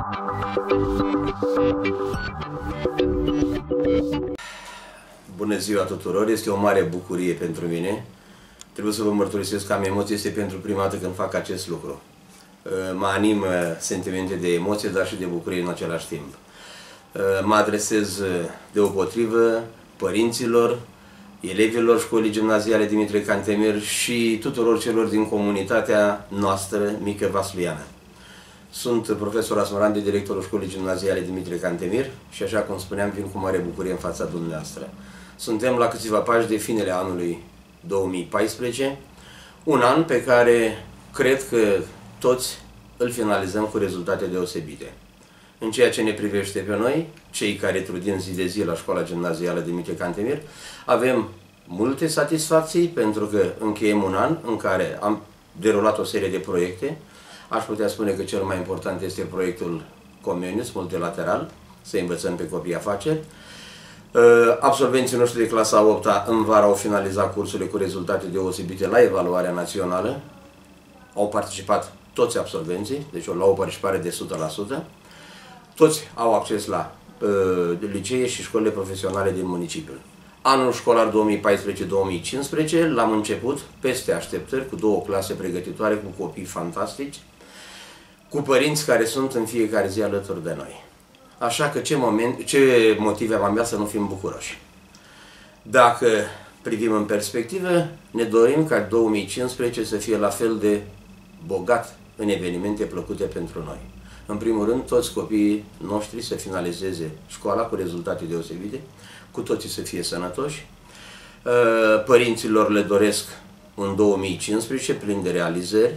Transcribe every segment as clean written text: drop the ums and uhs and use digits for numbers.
Bună ziua tuturor! Este o mare bucurie pentru mine. Trebuie să vă mărturisesc că am emoții, este pentru prima dată când fac acest lucru. Mă animă sentimente de emoție, dar și de bucurie în același timp. Mă adresez deopotrivă părinților, elevilor Școlii Gimnaziale Dimitrie Cantemir și tuturor celor din comunitatea noastră mică vasluiană. Sunt profesor Asmurandi, directorul Școlii Gimnaziale Dimitrie Cantemir și, așa cum spuneam, vin cu mare bucurie în fața dumneavoastră. Suntem la câțiva pași de finele anului 2014, un an pe care cred că toți îl finalizăm cu rezultate deosebite. În ceea ce ne privește pe noi, cei care trudim zi de zi la Școala Gimnazială Dimitrie Cantemir, avem multe satisfacții pentru că încheiem un an în care am derulat o serie de proiecte. Aș putea spune că cel mai important este proiectul Comenius, multilateral, să învățăm pe copii afaceri. Absolvenții noștri de clasa 8-a în vară au finalizat cursurile cu rezultate deosebite la evaluarea națională. Au participat toți absolvenții, deci la o participare de 100%. Toți au acces la licee și școlile profesionale din municipiul. Anul școlar 2014-2015 l-am început peste așteptări, cu 2 clase pregătitoare, cu copii fantastici, cu părinți care sunt în fiecare zi alături de noi. Așa că ce motive am avea să nu fim bucuroși? Dacă privim în perspectivă, ne dorim ca 2015 să fie la fel de bogat în evenimente plăcute pentru noi. În primul rând, toți copiii noștri să finalizeze școala cu rezultate deosebite, cu toții să fie sănătoși. Părinților le doresc un 2015 plin de realizări,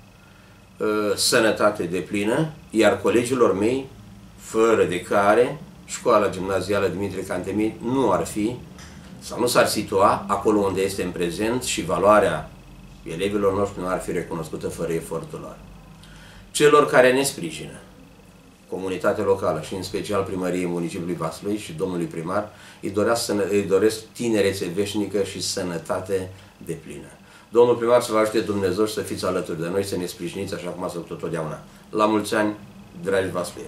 sănătate deplină, iar colegilor mei, fără de care Școala Gimnazială Dimitrie Cantemir nu ar fi sau nu s-ar situa acolo unde este în prezent și valoarea elevilor noștri nu ar fi recunoscută fără efortul lor. Celor care ne sprijină, comunitatea locală și în special primăriei municipiului Vaslui și domnului primar, îi doresc tinerețe veșnică și sănătate deplină. Domnul primar să vă ajute Dumnezeu și să fiți alături de noi, să ne sprijiniți așa cum ați făcut totdeauna. La mulți ani, dragi vasluieni!